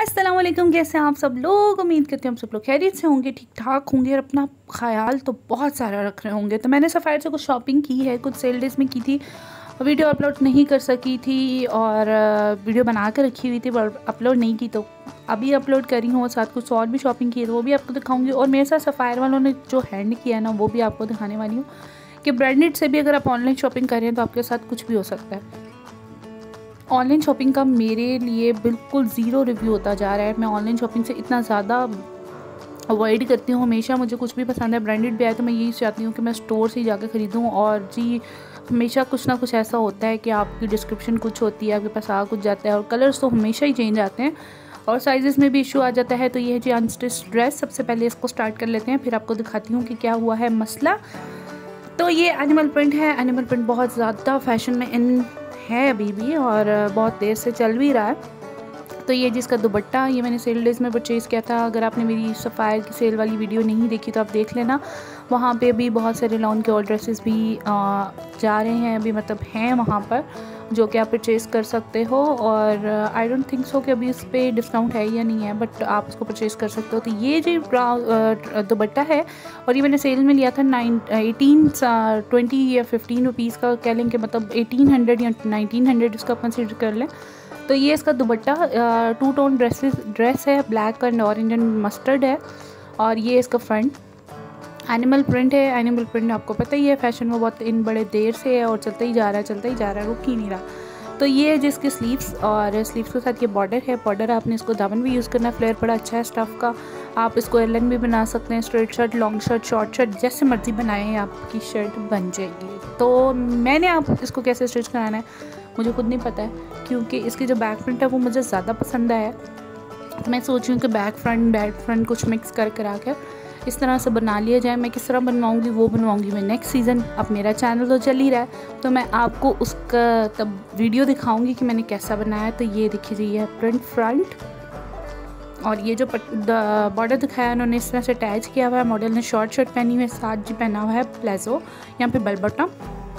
अस्सलाम वालेकुम, कैसे हैं आप सब लोग। उम्मीद करते हैं हम सब लोग खैरियत से होंगे, ठीक ठाक होंगे और अपना ख्याल तो बहुत सारा रख रहे होंगे। तो मैंने सफ़ायर से कुछ शॉपिंग की है, कुछ सेल डेज में की थी, वीडियो अपलोड नहीं कर सकी थी और वीडियो बना कर रखी हुई थी पर अपलोड नहीं की, तो अभी अपलोड करी हूँ। साथ कुछ और भी शॉपिंग की है तो वो भी आपको दिखाऊँगी। और मेरे साथ सफ़ायर वालों ने जो हैंड किया है ना, वो भी आपको दिखाने वाली हूँ कि ब्रांडेड से भी अगर आप ऑनलाइन शॉपिंग कर रहे हैं तो आपके साथ कुछ भी हो सकता है। ऑनलाइन शॉपिंग का मेरे लिए बिल्कुल ज़ीरो रिव्यू होता जा रहा है। मैं ऑनलाइन शॉपिंग से इतना ज़्यादा अवॉइड करती हूँ। हमेशा मुझे कुछ भी पसंद है, ब्रांडेड भी आए तो मैं यही चाहती हूँ कि मैं स्टोर से ही जाकर ख़रीदूँ। और जी, हमेशा कुछ ना कुछ ऐसा होता है कि आपकी डिस्क्रिप्शन कुछ होती है, आपके पास आ कुछ जाता है और कलर्स तो हमेशा ही चेंज आते हैं और साइज़ में भी इशू आ जाता है। तो ये है जी अनस्टिच ड्रेस। सबसे पहले इसको स्टार्ट कर लेते हैं, फिर आपको दिखाती हूँ कि क्या हुआ है मसला। तो ये एनिमल प्रिंट है। एनिमल प्रिंट बहुत ज़्यादा फैशन में इन है अभी भी और बहुत देर से चल भी रहा है। तो ये जिसका दुपट्टा, ये मैंने सेल डेज़ में परचेज़ किया था। अगर आपने मेरी सफ़ायर की सेल वाली वीडियो नहीं देखी तो आप देख लेना, वहाँ पे भी बहुत सारे लॉन के और ड्रेसेस भी जा रहे हैं अभी, मतलब हैं वहाँ पर, जो कि आप परचेज़ कर सकते हो। और आई डोंट थिंक सो कि अभी इस पर डिस्काउंट है या नहीं है, बट आप उसको परचेज़ कर सकते हो। तो ये जो दुपट्टा है और ये मैंने सेल में लिया था 20 या 15 रुपीज़ का, कह लें कि मतलब 1800 या 1900 इसका कंसिडर कर लें। तो ये इसका दुपट्टा 2 टोन ड्रेस है, black and orange and mustard है। और ये इसका फ्रंट एनिमल प्रिंट है। एनिमल प्रिंट आपको पता ही है, फैशन में बहुत इन बड़े देर से है और चलता ही जा रहा है, रुक ही नहीं रहा। तो ये है जिसके स्लीव्स, और स्लीव्स के साथ ये बॉर्डर है। बॉर्डर आपने इसको दामन भी यूज़ करना है, फ्लेयर बड़ा अच्छा है स्टफ़ का। आप इसको एलन भी बना सकते हैं, straight shirt, long shirt, short shirt, जैसे मर्ज़ी बनाएं आपकी शर्ट बन जाएगी। तो मैंने आप इसको कैसे स्टिच कराना है मुझे खुद नहीं पता है, क्योंकि इसकी जो बैक फ्रंट है वो मुझे ज़्यादा पसंद आया। तो मैं सोच रही हूँ कि बैक फ्रंट कुछ मिक्स करा कर इस तरह से बना लिया जाए। मैं किस तरह बनवाऊँगी वो बनवाऊँगी मैं नेक्स्ट सीज़न। अब मेरा चैनल तो चल ही रहा है तो मैं आपको उसका तब वीडियो दिखाऊँगी कि मैंने कैसा बनाया। तो ये देखिए जी, ये है फ्रंट और ये जो बॉर्डर दिखाया उन्होंने इस तरह से अटैच किया हुआ है। मॉडल ने शॉर्ट शर्ट पहनी हुई है, साथ जी पहना हुआ है प्लाजो, यहाँ पे बेल बटन।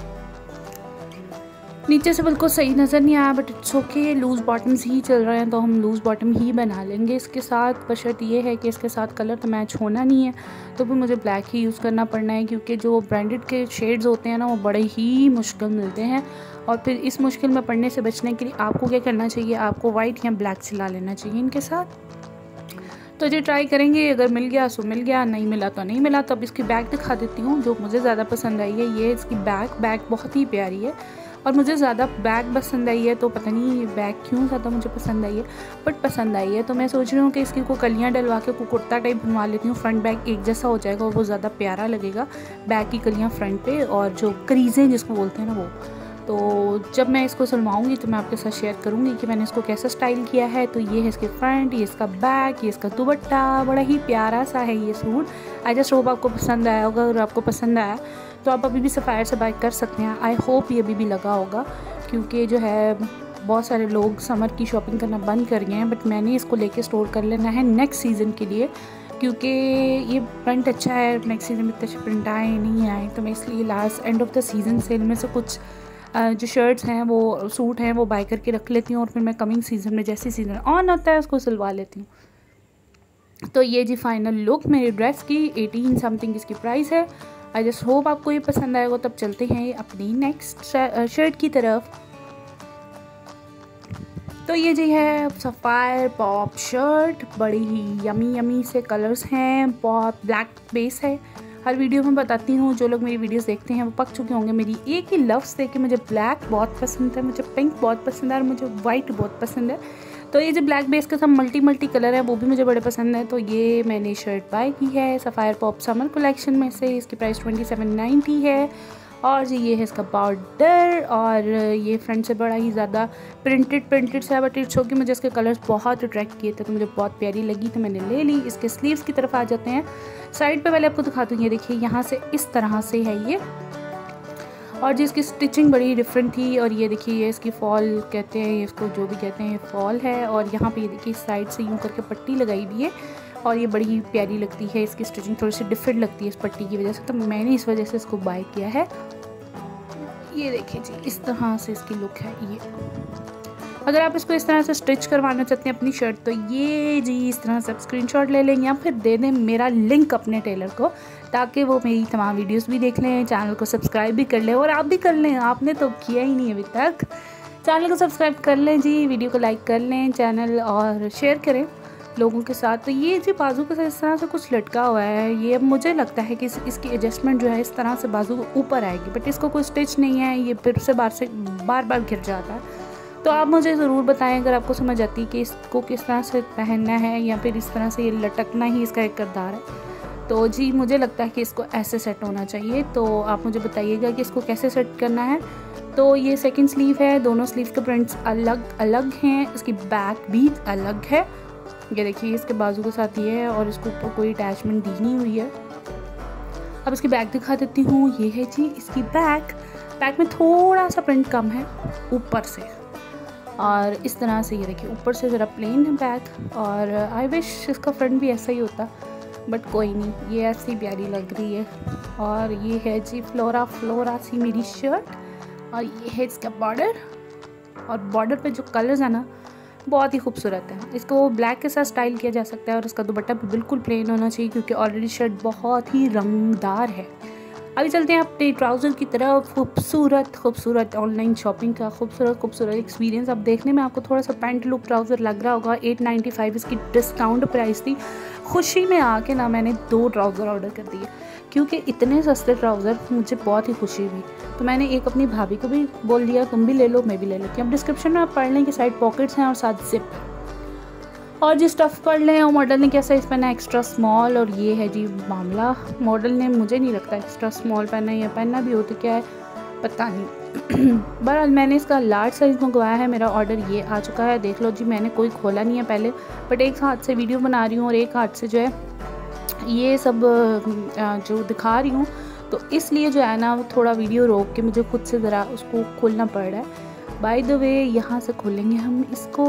नीचे से बिल्कुल सही नज़र नहीं आया, but it's okay, loose bottoms ही चल रहे हैं तो हम लूज़ बॉटम ही बना लेंगे इसके साथ। बशर्त ये है कि इसके साथ कलर तो मैच होना नहीं है, तो भी मुझे ब्लैक ही यूज़ करना पड़ना है, क्योंकि जो ब्रांडेड के शेड्स होते हैं ना वो बड़े ही मुश्किल मिलते हैं। और फिर इस मुश्किल में पड़ने से बचने के लिए आपको क्या करना चाहिए, आपको वाइट या ब्लैक सिला लेना चाहिए इनके साथ। तो ये ट्राई करेंगे, अगर मिल गया सो मिल गया, नहीं मिला तो नहीं मिला। तो अब इसकी बैग दिखा देती हूँ जो मुझे ज़्यादा पसंद आई है। ये इसकी बैग बहुत ही प्यारी है और मुझे ज़्यादा बैग पसंद आई है। तो पता नहीं बैग क्यों ज़्यादा मुझे पसंद आई है, बट पसंद आई है। तो मैं सोच रही हूँ कि इसकी को कलियाँ डलवा के कुर्ता टाइप बनवा लेती हूँ। फ्रंट बैक एक जैसा हो जाएगा और वो ज़्यादा प्यारा लगेगा, बैग की कलियाँ फ्रंट पे और जो क्रीज़ें जिसको बोलते हैं ना वो। तो जब मैं इसको सिलवाऊँगी तो मैं आपके साथ शेयर करूँगी कि मैंने इसको कैसा स्टाइल किया है। तो ये है इसके फ्रंट, ये इसका बैक, ये इसका दुपट्टा, बड़ा ही प्यारा सा है ये सूट। आई जस्ट होप आपको पसंद आया होगा। अगर आपको पसंद आया तो आप अभी भी सफ़ायर से बाय कर सकते हैं। आई होप ये अभी भी लगा होगा, क्योंकि जो है बहुत सारे लोग समर की शॉपिंग करना बंद कर गए हैं, बट मैंने इसको लेके स्टोर कर लेना है नेक्स्ट सीज़न के लिए, क्योंकि ये प्रिंट अच्छा है। नेक्स्ट सीज़न में इतने अच्छे प्रिंट आए नहीं आए, तो मैं इसलिए last end of the season sale में से कुछ जो शर्ट्स हैं वो सूट हैं वो बाय करके रख लेती हूँ और फिर मैं कमिंग सीज़न में जैसे सीज़न ऑन होता है उसको सिलवा लेती हूँ। तो ये जी फाइनल लुक मेरी ड्रेस की, 18 समथिंग इसकी प्राइस है। आई जस्ट होप आपको ये पसंद आएगा। तब चलते हैं अपनी नेक्स्ट शर्ट की तरफ। तो ये जी है सफ़ायर पॉप शर्ट, बड़ी ही यमी से कलर्स हैं, बहुत ब्लैक बेस है। हर वीडियो में बताती हूँ, जो लोग मेरी वीडियोस देखते हैं वो पक चुके होंगे मेरी एक ही लफ्ज़ से कि मुझे ब्लैक बहुत पसंद है, मुझे पिंक बहुत पसंद है और मुझे वाइट बहुत पसंद है। तो ये जो ब्लैक बेस के साथ मल्टी कलर है वो भी मुझे बड़े पसंद है। तो ये मैंने शर्ट बाय की है सफ़ायर पॉप समर कलेक्शन में से। इसकी प्राइस 2790 है। और जी ये है इसका बॉर्डर और ये फ्रंट से बड़ा ही ज़्यादा प्रिंटेड सा है, बट इट्स ओके, मुझे इसके कलर्स बहुत अट्रैक्ट किए थे तो मुझे बहुत प्यारी लगी तो मैंने ले ली। इसके स्लीव्स की तरफ आ जाते हैं। साइड पे पहले आपको दिखाती हूँ, ये देखिए यहाँ से इस तरह से है ये, और जिसकी स्टिचिंग बड़ी डिफरेंट थी। और ये देखिए ये इसकी फॉल कहते हैं, इसको जो भी कहते हैं, ये फॉल है। और यहाँ पे ये देखिए साइड से यूँ करके पट्टी लगाई हुई है और ये बड़ी प्यारी लगती है। इसकी स्टिचिंग थोड़ी सी डिफरेंट लगती है इस पट्टी की वजह से, तो मैंने इस वजह से इसको बाय किया है। ये देखिए जी इस तरह से इसकी लुक है ये। अगर आप इसको इस तरह से स्टिच करवाना चाहते हैं अपनी शर्ट, तो ये जी इस तरह से आप स्क्रीनशॉट ले लें या फिर दे दें मेरा लिंक अपने टेलर को, ताकि वो मेरी तमाम वीडियोस भी देख लें, चैनल को सब्सक्राइब भी कर लें। और आप भी कर लें, आपने तो किया ही नहीं अभी तक। चैनल को सब्सक्राइब कर लें जी, वीडियो को लाइक कर लें चैनल, और शेयर करें लोगों के साथ। तो ये जी बाजू के साथ इस तरह से कुछ लटका हुआ है, ये अब मुझे लगता है कि इसकी एडजस्टमेंट जो है इस तरह से बाजू ऊपर आएगी, बट इसको कोई स्टिच नहीं है, ये फिर से बार बार गिर जाता है। तो आप मुझे ज़रूर बताएं अगर आपको समझ आती है कि इसको किस तरह से पहनना है, या फिर इस तरह से ये लटकना ही इसका एक किरदार है। तो जी मुझे लगता है कि इसको ऐसे सेट होना चाहिए, तो आप मुझे बताइएगा कि इसको कैसे सेट करना है। तो ये सेकंड स्लीव है, दोनों स्लीव के प्रिंट्स अलग अलग हैं, इसकी बैक भी अलग है। ये देखिए इसके बाजू के साथ ये है, और इसके ऊपर कोई अटैचमेंट दी नहीं हुई है। अब इसकी बैक दिखा देती हूँ, ये है जी इसकी बैक में थोड़ा सा प्रिंट कम है ऊपर से, और इस तरह से ये देखिए ऊपर से ज़रा प्लेन है बैक। और आई विश इसका फ्रंट भी ऐसा ही होता, बट कोई नहीं, ये ऐसी प्यारी लग रही है। और ये है जी फ्लोरा सी मेरी शर्ट, और ये है इसका बॉर्डर, और बॉर्डर पे जो कलर्स है ना बहुत ही खूबसूरत है। इसको ब्लैक के साथ स्टाइल किया जा सकता है, और इसका दुपट्टा भी बिल्कुल प्लेन होना चाहिए, क्योंकि ऑलरेडी शर्ट बहुत ही रंगदार है। अभी चलते हैं अपने ट्राउज़र की तरफ। खूबसूरत ऑनलाइन शॉपिंग का खूबसूरत एक्सपीरियंस। अब देखने में आपको थोड़ा सा पैंट लुक ट्राउज़र लग रहा होगा। 895 इसकी डिस्काउंट प्राइस थी। खुशी में आके ना मैंने 2 ट्राउज़र ऑर्डर कर दिए, क्योंकि इतने सस्ते ट्राउज़र मुझे बहुत ही खुशी हुई। तो मैंने एक अपनी भाभी को भी बोल दिया तुम भी ले लो, मैं भी ले लेती हूँ। अब डिस्क्रिप्शन में आप पढ़ लें कि साइड पॉकेट्स हैं और साथ जिप, और जी स्टफ़ पढ़ लें। और मॉडल ने क्या साइज़ पहना है, एक्स्ट्रा स्मॉल। और ये है जी मामला, मॉडल ने मुझे नहीं लगता एक्स्ट्रा स्मॉल पहना है, या पहनना भी हो तो क्या है पता नहीं। बहरहाल मैंने इसका लार्ज साइज़ मंगवाया है, मेरा ऑर्डर ये आ चुका है। देख लो जी, मैंने कोई खोला नहीं है पहले, बट एक हाथ से वीडियो बना रही हूँ और एक हाथ से जो है ये सब जो दिखा रही हूँ, तो इसलिए जो है ना थोड़ा वीडियो रोक के मुझे खुद से ज़रा उसको खोलना पड़ रहा है। बाय द वे यहाँ से खोलेंगे हम इसको,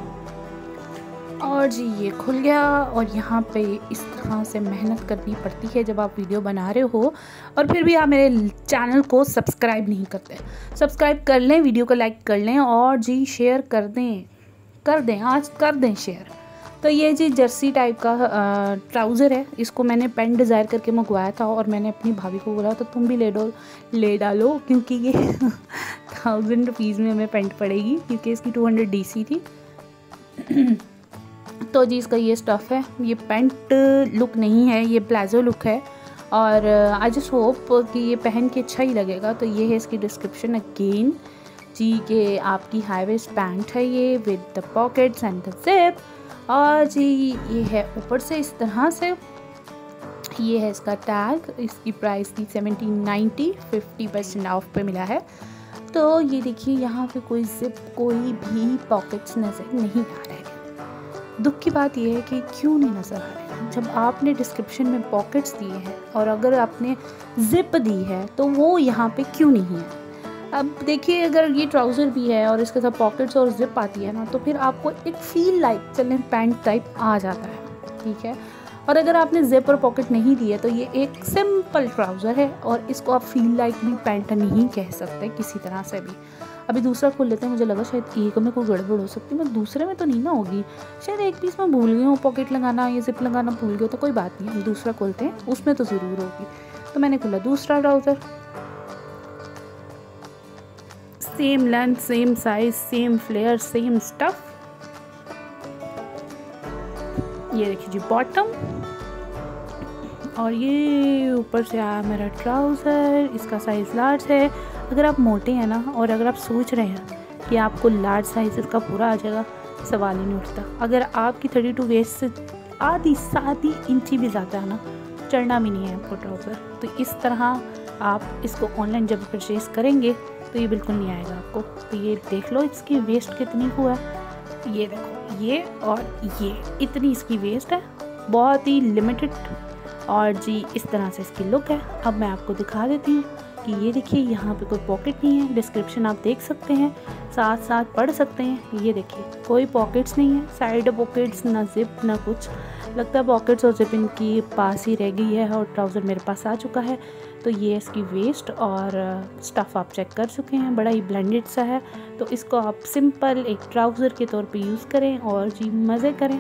और जी ये खुल गया। और यहाँ पे इस तरह से मेहनत करनी पड़ती है जब आप वीडियो बना रहे हो, और फिर भी आप मेरे चैनल को सब्सक्राइब नहीं करते। सब्सक्राइब कर लें, वीडियो को लाइक कर लें, और जी शेयर कर दें आज कर दें शेयर। तो ये जी जर्सी टाइप का ट्राउज़र है, इसको मैंने पेन डिज़ायर करके मंगवाया था, और मैंने अपनी भाभी को बोला तो तुम भी ले डालो, क्योंकि ये 1000 रुपीज़ में हमें पेंट पड़ेगी, क्योंकि इसकी 200 DC थी। तो जी इसका ये स्टफ़ है, ये पेंट लुक नहीं है, ये प्लाजो लुक है, और आई जस्ट होप कि ये पहन के अच्छा ही लगेगा। तो ये है इसकी डिस्क्रिप्शन अगेन जी, कि आपकी हाई वेस्ट पैंट है ये with the pockets and the zip. और जी ये है ऊपर से इस तरह से, ये है इसका टैग, इसकी प्राइस थी 1790, 50% ऑफ पे मिला है। तो ये देखिए यहाँ पे कोई जिप, कोई भी पॉकेट्स नज़र नहीं आ रहे हैं। दुख की बात यह है कि क्यों नहीं नज़र आ रहे हैं, जब आपने डिस्क्रिप्शन में पॉकेट्स दिए हैं और अगर आपने जिप दी है तो वो यहाँ पे क्यों नहीं है। अब देखिए अगर ये ट्राउज़र भी है और इसके साथ पॉकेट्स और जिप आती है ना, तो फिर आपको एक फील लाइक चलें पैंट टाइप आ जाता है, ठीक है। और अगर आपने जिप और पॉकेट नहीं दी है तो ये एक सिंपल ट्राउज़र है, और इसको आप फील लाइक भी पैंट नहीं कह सकते किसी तरह से भी। अभी दूसरा खोल लेते हैं, मुझे लगा शायद एक में कोई गड़बड़ हो सकती है, मैं दूसरे में तो नहीं ना होगी, शायद एक पीस में भूल गई हूँ पॉकेट लगाना या जिप लगाना भूल गई, तो कोई बात नहीं, हम दूसरा खोलते हैं, उसमें तो ज़रूर होगी। तो मैंने खोला दूसरा trouser, same length, same size, same flare, same stuff. ये देखिए जी बॉटम, और ये ऊपर से आया मेरा ट्राउज़र, इसका साइज़ लार्ज है। अगर आप मोटे हैं ना, और अगर आप सोच रहे हैं कि आपको लार्ज साइज़ इसका पूरा आ जाएगा, सवाल ही नहीं उठता। अगर आपकी 32 वेस्ट से आधी 7 इंची भी ज़्यादा है ना, चढ़ना भी नहीं है आपको ट्राउज़र। तो इस तरह आप इसको ऑनलाइन जब परचेज़ करेंगे तो ये बिल्कुल नहीं आएगा आपको। तो ये देख लो इसकी वेस्ट कितनी हुआ है, ये देखो, ये और ये इतनी इसकी वेस्ट है, बहुत ही लिमिटेड। और जी इस तरह से इसकी लुक है। अब मैं आपको दिखा देती हूँ कि ये देखिए यहाँ पे कोई पॉकेट नहीं है, डिस्क्रिप्शन आप देख सकते हैं, साथ साथ पढ़ सकते हैं। ये देखिए कोई पॉकेट्स नहीं है, साइड पॉकेट्स ना जिप ना कुछ, लगता है पॉकेट्स और जिप इनकी पास ही रह गई है और ट्राउज़र मेरे पास आ चुका है। तो ये इसकी वेस्ट और स्टफ़ आप चेक कर चुके हैं, बड़ा ही ब्लेंडेड सा है। तो इसको आप सिंपल एक ट्राउज़र के तौर पे यूज़ करें और जी मज़े करें,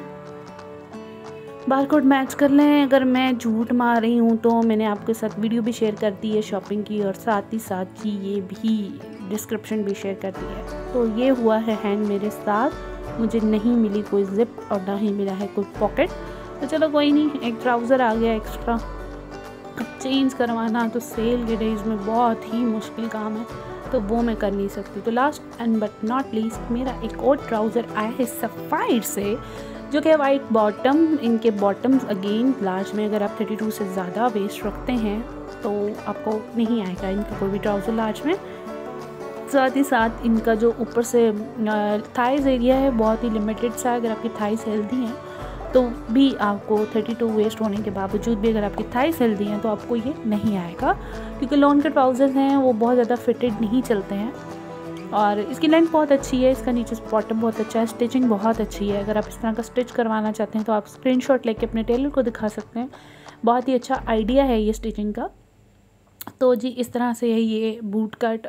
बारकोड मैच कर लें। अगर मैं झूठ मार रही हूँ तो मैंने आपके साथ वीडियो भी शेयर कर दी है शॉपिंग की, और साथ ही साथ जी ये भी डिस्क्रिप्शन भी शेयर कर दी है। तो ये हुआ है हैंड मेरे साथ, मुझे नहीं मिली कोई ज़िप और ना ही मिला है कोई पॉकेट। तो चलो कोई नहीं, एक ट्राउज़र आ गया एक्स्ट्रा। अब चेंज करवाना तो सेल के डेज़ में बहुत ही मुश्किल काम है, तो वो मैं कर नहीं सकती। तो last end but not least मेरा एक और ट्राउज़र आया है सफ़ायर से, जो कि वाइट बॉटम। इनके बॉटम्स अगेन लार्ज में, अगर आप 32 से ज़्यादा वेस्ट रखते हैं तो आपको नहीं आएगा इनका कोई भी ट्राउज़र लार्ज में। साथ ही साथ इनका जो ऊपर से थाइज़ एरिया है बहुत ही लिमिटेड सा है। अगर आपकी थाइज़ हेल्दी हैं तो भी आपको 32 वेस्ट होने के बावजूद भी अगर आपकी थाइज़ हेल्दी हैं तो आपको ये नहीं आएगा, क्योंकि लॉन के ट्राउज़र्स हैं वो बहुत ज़्यादा फिटेड नहीं चलते हैं। और इसकी लेंथ बहुत अच्छी है, इसका नीचे बॉटम बहुत अच्छा है, स्टिचिंग बहुत अच्छी है। अगर आप इस तरह का स्टिच करवाना चाहते हैं तो आप स्क्रीनशॉट लेके अपने टेलर को दिखा सकते हैं, बहुत ही अच्छा आइडिया है ये स्टिचिंग का। तो जी इस तरह से है ये बूट कट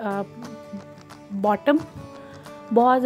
बॉटम, बहुत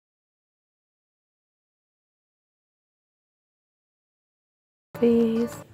फेस